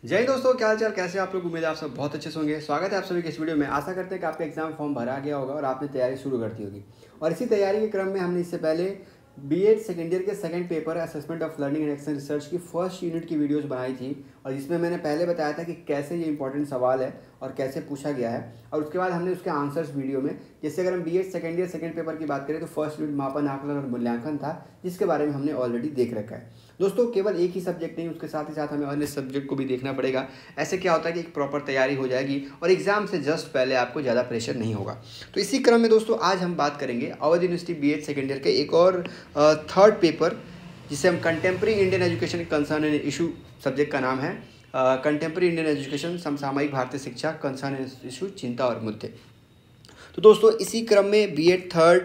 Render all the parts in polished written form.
जय हिंद दोस्तों, क्या हाल चाल, कैसे आप लोग। उम्मीद है आप सब बहुत अच्छे से होंगे। स्वागत है आप सभी के इस वीडियो में। आशा करते हैं कि आपका एग्जाम फॉर्म भरा गया होगा और आपने तैयारी शुरू कर दी होगी। और इसी तैयारी के क्रम में हमने इससे पहले बीएड सेकेंड ईयर के second paper assessment of learning and action research की फर्स्ट यूनिट की वीडियोस बनाई थी, और जिसमें मैंने पहले बताया था कि कैसे ये इंपॉर्टेंट सवाल है और कैसे पूछा गया है। और उसके बाद हमने उसके आंसर्स वीडियो में, जैसे अगर हम B Ed second year second paper की बात करें तो फर्स्ट यूनिट मापन, आकलन और मूल्यांकन था, जिसके बारे में हमने ऑलरेडी देख रखा है। दोस्तों केवल एक ही सब्जेक्ट नहीं, उसके साथ ही साथ हमें अन्य सब्जेक्ट को भी देखना पड़ेगा। ऐसे क्या होता है कि एक प्रॉपर तैयारी हो जाएगी और एग्जाम से जस्ट पहले आपको ज़्यादा प्रेशर नहीं होगा। तो इसी क्रम में दोस्तों आज हम बात करेंगे Awadh university B Ed second year के एक और थर्ड पेपर, जिसे हम contemporary Indian education concern and issue, subject का नाम है कंटेम्प्रेरी इंडियन एजुकेशन, समसामयिक भारतीय शिक्षा, कंसर्न एंड इशू, चिंता और मुद्दे। तो दोस्तों इसी क्रम में बीएड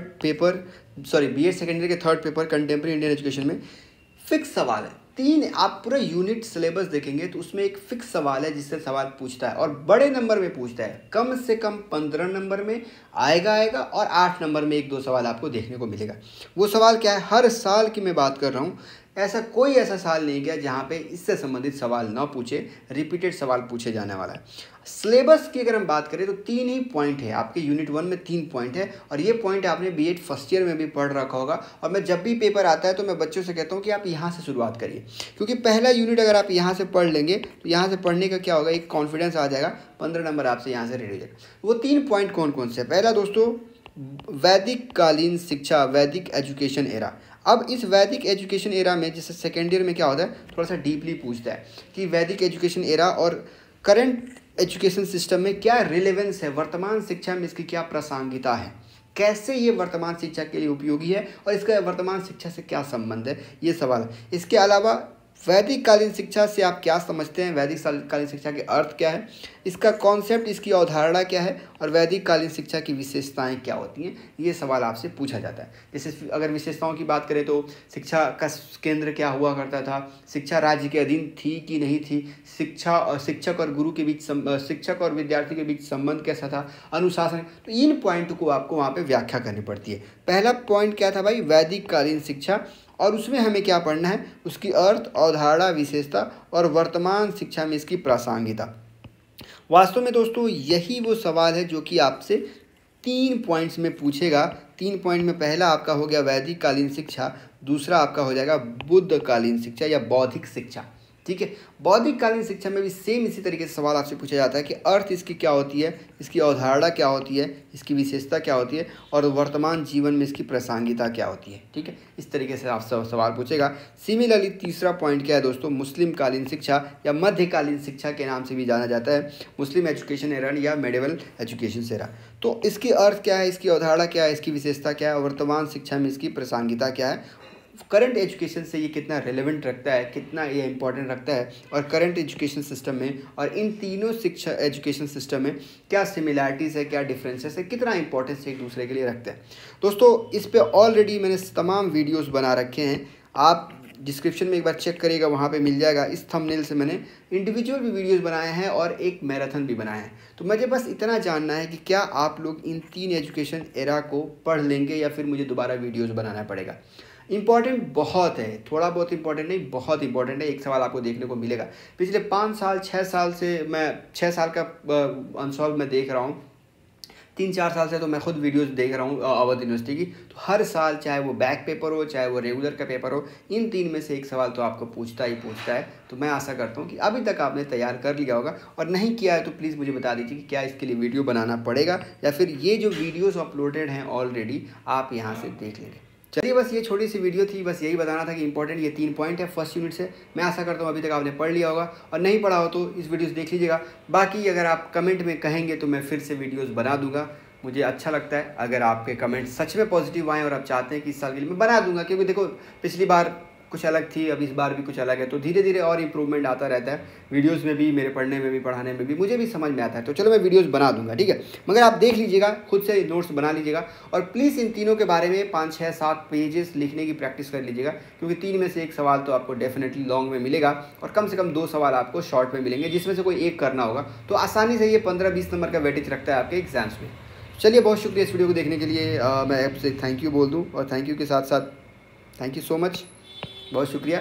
सेकेंड ईयर के third paper contemporary Indian education में फिक्स सवाल है। तीन, आप पूरा यूनिट सिलेबस देखेंगे तो उसमें एक फिक्स सवाल है जिससे सवाल पूछता है और बड़े नंबर में पूछता है। कम से कम 15 नंबर में आएगा और 8 नंबर में एक दो सवाल आपको देखने को मिलेगा। वो सवाल क्या है, हर साल की मैं बात कर रहा हूँ, ऐसा साल नहीं गया जहाँ पे इससे संबंधित सवाल ना पूछे, रिपीटेड सवाल पूछे जाने वाला है। सिलेबस की अगर हम बात करें तो 3 ही पॉइंट है आपके यूनिट 1 में, 3 पॉइंट है, और ये पॉइंट आपने बीएड फर्स्ट ईयर में भी पढ़ रखा होगा। और मैं जब भी पेपर आता है तो मैं बच्चों से कहता हूँ कि आप यहाँ से शुरुआत करिए, क्योंकि पहला यूनिट अगर आप यहाँ से पढ़ लेंगे तो यहाँ से पढ़ने का क्या होगा, एक कॉन्फिडेंस आ जाएगा, 15 नंबर आपसे यहाँ से रेडी हो जाएगा। वो 3 पॉइंट कौन कौन से? पहला दोस्तों, वैदिक कालीन शिक्षा, वैदिक एजुकेशन एरा। अब इस वैदिक एजुकेशन एरा में, जैसे सेकेंड ईयर में क्या होता है, थोड़ा सा डीपली पूछता है कि वैदिक एजुकेशन एरा और करंट एजुकेशन सिस्टम में क्या रिलेवेंस है, वर्तमान शिक्षा में इसकी क्या प्रासंगिकता है, कैसे ये वर्तमान शिक्षा के लिए उपयोगी है और इसका वर्तमान शिक्षा से क्या संबंध है, ये सवाल है। इसके अलावा वैदिक कालीन शिक्षा से आप क्या समझते हैं, वैदिक कालीन शिक्षा के अर्थ क्या है, इसका कॉन्सेप्ट, इसकी अवधारणा क्या है, और वैदिक कालीन शिक्षा की विशेषताएं क्या होती हैं, ये सवाल आपसे पूछा जाता है। जैसे अगर विशेषताओं की बात करें तो शिक्षा का केंद्र क्या हुआ करता था, शिक्षा राज्य के अधीन थी कि नहीं थी, शिक्षा और शिक्षक और गुरु के बीच, शिक्षक और विद्यार्थी के बीच संबंध कैसा था, अनुशासन। तो इन पॉइंट को आपको वहाँ पर व्याख्या करनी पड़ती है। पहला पॉइंट क्या था भाई, वैदिक कालीन शिक्षा, और उसमें हमें क्या पढ़ना है, उसकी अर्थ, अवधारणा, विशेषता और वर्तमान शिक्षा में इसकी प्रासंगिकता। वास्तव में दोस्तों यही वो सवाल है जो कि आपसे 3 पॉइंट्स में पूछेगा। 3 पॉइंट में पहला आपका हो गया वैदिक कालीन शिक्षा, दूसरा आपका हो जाएगा बुद्ध कालीन शिक्षा या बौद्धिक शिक्षा। ठीक है, बौद्धिक कालीन शिक्षा में भी सेम इसी तरीके से सवाल आपसे पूछा जाता है कि अर्थ इसकी क्या होती है, इसकी अवधारणा क्या होती है, इसकी विशेषता क्या होती है, और वर्तमान जीवन में इसकी प्रासंगिकता क्या होती है। ठीक है, इस तरीके से आप सवाल पूछेगा। सिमिलरली तीसरा पॉइंट क्या है दोस्तों, मुस्लिम कालीन शिक्षा या मध्यकालीन शिक्षा के नाम से भी जाना जाता है, मुस्लिम एजुकेशन एरा या मेडिवल एजुकेशन एरा। तो इसकी अर्थ क्या है, इसकी अवधारणा क्या है, इसकी विशेषता क्या है, वर्तमान शिक्षा में इसकी प्रासंगिकता क्या है, करंट एजुकेशन से ये कितना रेलेवेंट रखता है, कितना ये इंपॉर्टेंट रखता है, और करंट एजुकेशन सिस्टम में और इन तीनों शिक्षा एजुकेशन सिस्टम में क्या सिमिलैरिटीज़ है, क्या डिफरेंसेस है, कितना इंपॉर्टेंस एक दूसरे के लिए रखते हैं। दोस्तों इस पे ऑलरेडी मैंने तमाम वीडियोस बना रखे हैं, आप डिस्क्रिप्शन में एक बार चेक करिएगा, वहाँ पे मिल जाएगा। इस थंबनेल से मैंने इंडिविजुअल भी वीडियोस बनाए हैं और एक मैराथन भी बनाया है। तो मुझे बस इतना जानना है कि क्या आप लोग इन 3 एजुकेशन एरा को पढ़ लेंगे या फिर मुझे दोबारा वीडियोज़ बनाना पड़ेगा। इंपॉर्टेंट बहुत है, थोड़ा बहुत इंपॉर्टेंट नहीं, बहुत इंपॉर्टेंट है। एक सवाल आपको देखने को मिलेगा, पिछले 5 साल 6 साल से, मैं 6 साल का अनसॉल्व मैं देख रहा हूँ, 3-4 साल से तो मैं खुद वीडियोस देख रहा हूँ अवध यूनिवर्सिटी की। तो हर साल चाहे वो बैक पेपर हो, चाहे वो रेगुलर का पेपर हो, इन 3 में से एक सवाल तो आपको पूछता ही पूछता है। तो मैं आशा करता हूँ कि अभी तक आपने तैयार कर लिया होगा, और नहीं किया है तो प्लीज़ मुझे बता दीजिए कि क्या इसके लिए वीडियो बनाना पड़ेगा, या फिर ये जो वीडियोज़ अपलोडेड हैं ऑलरेडी आप यहाँ से देख लेंगे। चलिए, बस ये छोटी सी वीडियो थी, बस यही बताना था कि इंपॉर्टेंट ये 3 पॉइंट है फर्स्ट यूनिट से। मैं आशा करता हूँ अभी तक आपने पढ़ लिया होगा, और नहीं पढ़ा हो तो इस वीडियो से देख लीजिएगा। बाकी अगर आप कमेंट में कहेंगे तो मैं फिर से वीडियोस बना दूंगा। मुझे अच्छा लगता है अगर आपके कमेंट सच में पॉजिटिव आएँ और आप चाहते हैं कि इस साल के लिए मैं बना दूंगा, क्योंकि देखो पिछली बार कुछ अलग थी, अब इस बार भी कुछ अलग है, तो धीरे धीरे और इम्प्रूवमेंट आता रहता है वीडियोस में भी, मेरे पढ़ने में भी, पढ़ाने में भी, मुझे भी समझ में आता है। तो चलो मैं वीडियोस बना दूंगा, ठीक है, मगर आप देख लीजिएगा, खुद से नोट्स बना लीजिएगा, और प्लीज़ इन तीनों के बारे में 5, 6, 7 पेजेस लिखने की प्रैक्टिस कर लीजिएगा, क्योंकि 3 में से एक सवाल तो आपको डेफिनेटली लॉन्ग में मिलेगा, और कम से कम 2 सवाल आपको शॉर्ट में मिलेंगे, जिसमें से कोई एक करना होगा। तो आसानी से ये 15-20 नंबर का वेटेज रखता है आपके एग्जाम्स में। चलिए, बहुत शुक्रिया इस वीडियो को देखने के लिए। मैं आपसे थैंक यू बोल दूँ, और थैंक यू के साथ साथ थैंक यू सो मच, बहुत शुक्रिया।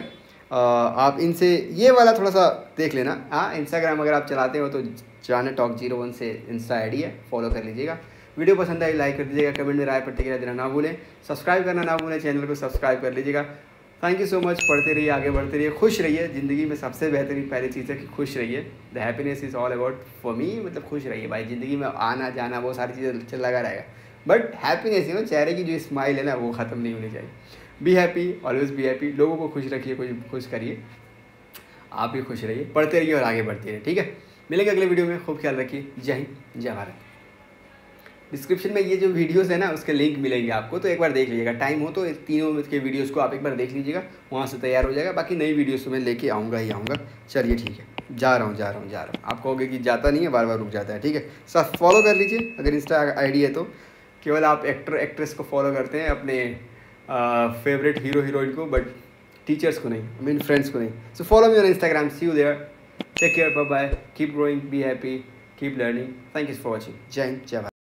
आप इनसे ये वाला थोड़ा सा देख लेना। हाँ, इंस्टाग्राम अगर आप चलाते हो तो जाने टॉक 01 से इंस्टा आईडी है, फॉलो कर लीजिएगा। वीडियो पसंद आई लाइक कर दीजिएगा, कमेंट में राय प्रतिक्रिया देना ना भूलें, सब्सक्राइब करना ना भूलें, चैनल को सब्सक्राइब कर लीजिएगा। Thank you so much. पढ़ते रहिए, आगे बढ़ते रहिए, खुश रहिए। ज़िंदगी में सबसे बेहतरीन पहली चीज़ है कि खुश रहिए। The happiness is all about for me, मतलब खुश रहिए भाई। ज़िंदगी में आना जाना वो सारी चीज़ें लगा रहेगा, बट हैप्पीनेस चेहरे की जो स्माइल है ना वो ख़त्म नहीं होनी चाहिए। Be happy, always be happy. लोगों को खुश रखिए, खुश करिए, आप भी खुश रहिए, पढ़ते रहिए और आगे बढ़ते रहिए। ठीक है, मिलेंगे अगले वीडियो में। खूब ख्याल रखिए। जय हिंद, जय भारत। डिस्क्रिप्शन में ये जो वीडियोस है ना उसके लिंक मिलेंगे आपको, तो एक बार देख लीजिएगा। टाइम हो तो तीनों के वीडियोस को आप एक बार देख लीजिएगा, वहाँ से तैयार हो जाएगा। बाकी नई वीडियोस में लेके आऊँगा ही आऊँगा। चलिए ठीक है, जा रहा हूँ। आप कहोगे कि जाता नहीं है, बार बार रुक जाता है। ठीक है, सब फॉलो कर लीजिए। अगर इंस्टा आईडी है तो केवल आप एक्टर एक्ट्रेस को फॉलो करते हैं, अपने फेवरेट हीरो हीरोइन को, बट टीचर्स को नहीं, आई मीन फ्रेंड्स को नहीं। So follow me on Instagram. See you there. Take care, bye bye, keep growing, be happy, keep learning. Thank you for watching. जय हिंद, जय भारत।